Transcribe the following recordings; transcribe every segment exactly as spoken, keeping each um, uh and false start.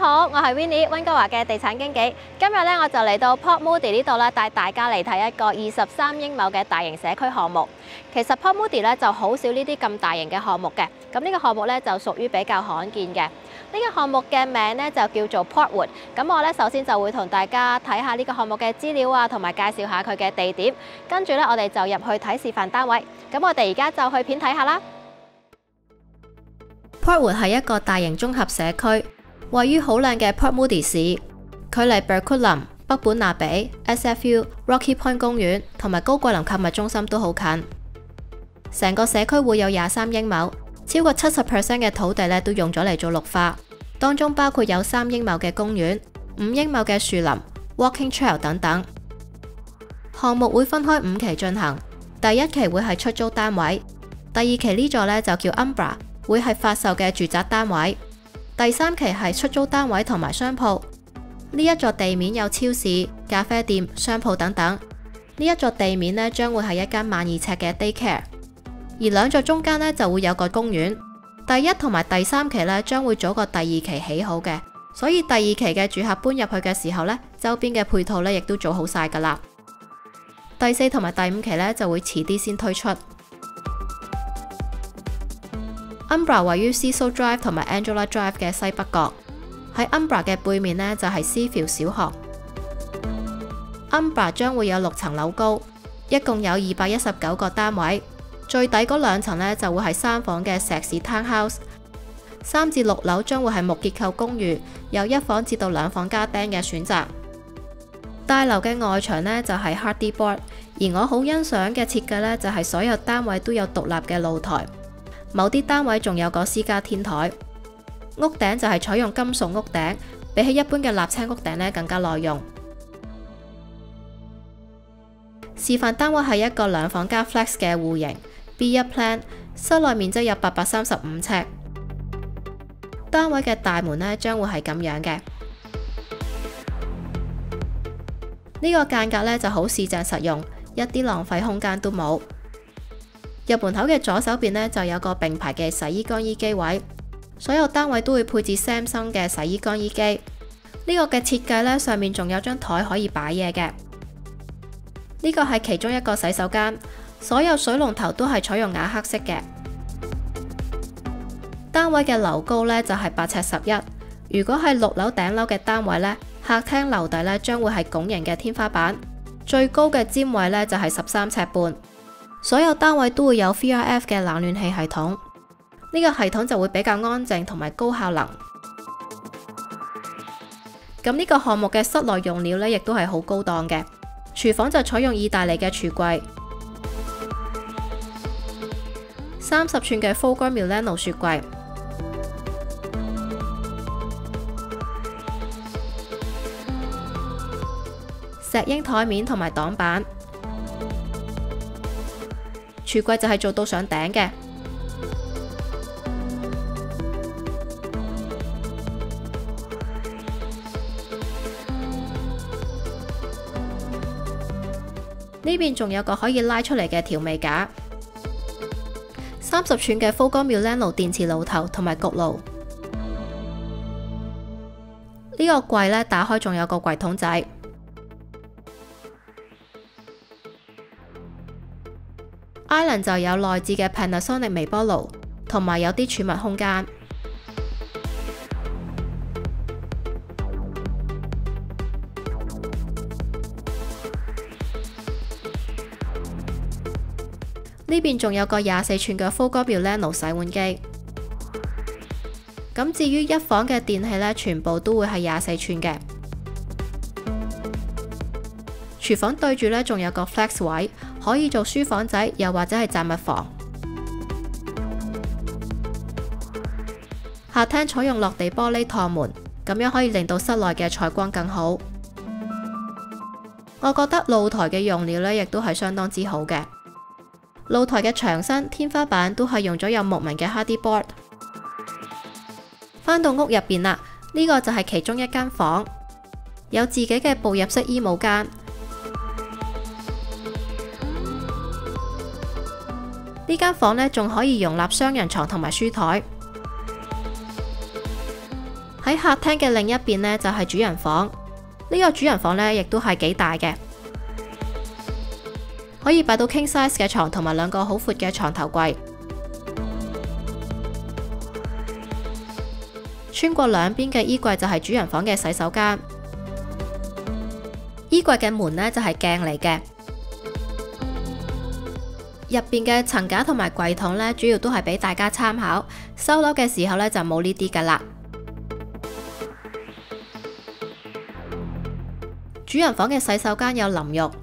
好，我係 Winnie 溫哥華嘅地產經紀。今日咧我就嚟到 Port Moody 呢度咧，帶大家嚟睇一個二十三英畝嘅大型社區項目。其實 Port Moody 咧就好少呢啲咁大型嘅項目嘅。咁呢個項目咧就屬於比較罕見嘅。呢個項目嘅名咧就叫做 Portwood。咁我咧首先就會同大家睇下呢個項目嘅資料啊，同埋介紹下佢嘅地點。跟住咧我哋就入去睇示範單位。咁我哋而家就去片睇下啦。Portwood 係一個大型綜合社區，位於好靚嘅 Port Moody 市，距離 Burquitlam、北本納比、S F U、Rocky Point 公園同埋高桂林購物中心都好近。成個社區會有廿三英畝，超過七十 percent 嘅土地咧都用咗嚟做綠化，當中包括有三英畝嘅公園、五英畝嘅樹林、walking trail 等等。項目會分開五期進行，第一期會係出租單位，第二期呢座咧就叫 Umbra， 會係發售嘅住宅單位。第三期係出租單位同埋商鋪，呢一座地面有超市、咖啡店、商鋪等等。呢一座地面呢將會係一間萬二尺嘅 daycare， 而兩座中間呢就會有個公園。第一同埋第三期呢將會早過第二期起好嘅，所以第二期嘅住客搬入去嘅時候呢，周邊嘅配套呢亦都做好晒噶啦。第四同埋第五期呢就會遲啲先推出。Umbra 位於 Cecil Drive 同埋 Angela Drive 嘅西北角，喺 Umbra 嘅背面呢，就係 Seafield 小學。Umbra 將會有六層樓高，一共有二百一十九個單位，最底嗰兩層呢，就會係三房嘅石屎 townhouse， 三至六樓將會係木結構公寓，有一房至到兩房加釘嘅選擇。大樓嘅外牆呢，就係 Hardie board， 而我好欣賞嘅設計呢，就係所有單位都有獨立嘅露台。某啲單位仲有個私家天台，屋頂就係採用金屬屋頂，比起一般嘅瀝青屋頂呢更加耐用。示範單位係一個兩房加 flex 嘅戶型 B 一 plan， 室內面積有八百三十五尺。單位嘅大門呢將會係咁樣嘅，呢個間隔呢就好四正實用，一啲浪費空間都冇。入門口嘅左手邊呢，就有個並排嘅洗衣乾衣機位，所有單位都會配置 Samsung 嘅洗衣乾衣機。呢個嘅設計呢，上面仲有張台可以擺嘢嘅。呢個係其中一個洗手間，所有水龍頭都係採用亞克式嘅。單位嘅樓高呢，就係八尺十一，如果係六樓頂樓嘅單位呢，客廳樓底呢，將會係拱形嘅天花板，最高嘅尖位呢，就係十三尺半。所有單位都會有 V R F 嘅冷暖氣系統，呢個系統就會比較安靜同埋高效能。咁呢個項目嘅室內用料呢，亦都係好高檔嘅。廚房就採用意大利嘅櫥櫃，三十寸嘅 Fogo Milano 雪櫃，石英台面同埋擋板。櫥櫃就係做到上頂嘅，呢邊仲有個可以拉出嚟嘅調味架，三十寸嘅 Fogo Milano 電磁爐頭同埋焗爐。呢個櫃呢，打開仲有個櫃桶仔。Island 就有內置嘅 Panasonic 微波爐，同埋有啲儲物空間。呢邊仲有個廿四寸嘅 Fogo Milano 洗碗機。咁至於一房嘅電器呢，全部都會係廿四寸嘅。廚房對住呢，仲有個 flex 位，可以做書房仔，又或者係雜物房。客廳採用落地玻璃趟門，咁樣可以令到室內嘅採光更好。我覺得露台嘅用料呢，亦都係相當之好嘅。露台嘅牆身、天花板都係用咗有木紋嘅 Hardie board。返到屋入邊啦，呢個就係其中一間房，有自己嘅步入式衣帽間。呢間房呢仲可以容納雙人床同埋書台。 喺客廳嘅另一邊呢，就係主人房，呢個主人房呢，亦都係幾大嘅，可以擺到 king size 嘅床同埋兩個好闊嘅床頭櫃。穿過兩邊嘅衣櫃就係主人房嘅洗手間。衣櫃嘅門呢，就係鏡嚟嘅，入邊嘅層架同埋櫃桶呢，主要都係俾大家參考。收樓嘅時候呢，就冇呢啲噶啦。主人房嘅洗手間有淋浴、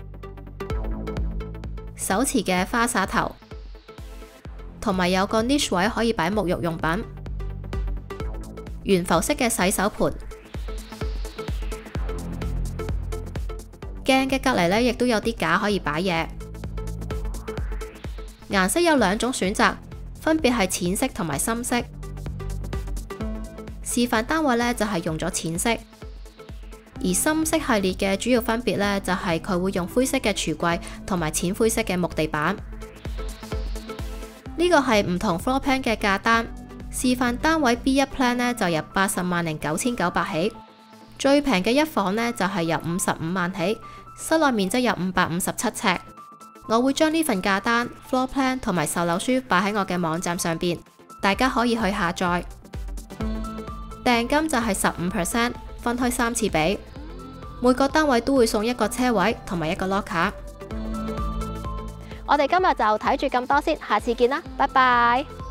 手持嘅花灑頭，同埋有個 niche 位可以擺沐浴用品。懸浮式嘅洗手盆，鏡嘅隔籬呢，亦都有啲架可以擺嘢。顏色有兩種選擇，分別係淺色同埋深色。示範單位呢，就係用咗淺色，而深色系列嘅主要分別呢，就係佢會用灰色嘅櫥櫃同埋淺灰色嘅木地板。呢個係唔同 floor plan 嘅價單。示範單位 B 一 plan 呢，就由八十萬零九千九百起，最平嘅一房呢，就係由五十五萬起，室內面積有五百五十七尺。我會將呢份價單、floor plan 同埋售樓書擺喺我嘅網站上邊，大家可以去下載。訂金就係十五 percent， 分開三次俾，每個單位都會送一個車位同埋一個 locker。我哋今日就睇住咁多先，下次見啦，拜拜。